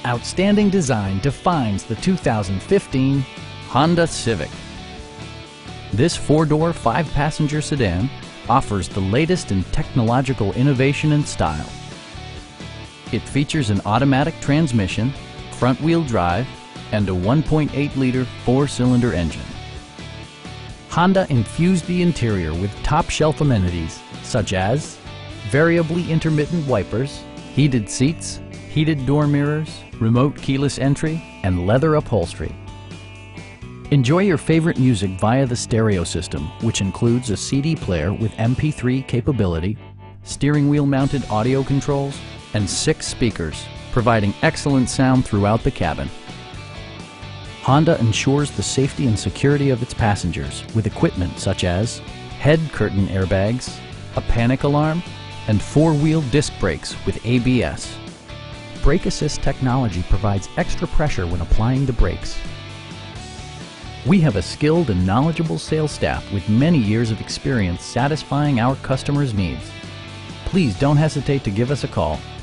Outstanding design defines the 2015 Honda Civic. This four-door, five-passenger sedan offers the latest in technological innovation and style. It features an automatic transmission, front-wheel drive, and a 1.8-liter four-cylinder engine. Honda infused the interior with top-shelf amenities such as variably intermittent wipers, heated seats, heated door mirrors, remote keyless entry, and leather upholstery. Enjoy your favorite music via the stereo system, which includes a CD player with MP3 capability, steering wheel mounted audio controls, and 6 speakers, providing excellent sound throughout the cabin. Honda ensures the safety and security of its passengers with equipment such as head curtain airbags, a panic alarm, and 4-wheel disc brakes with ABS. Brake Assist technology provides extra pressure when applying the brakes. We have a skilled and knowledgeable sales staff with many years of experience satisfying our customers' needs. Please don't hesitate to give us a call.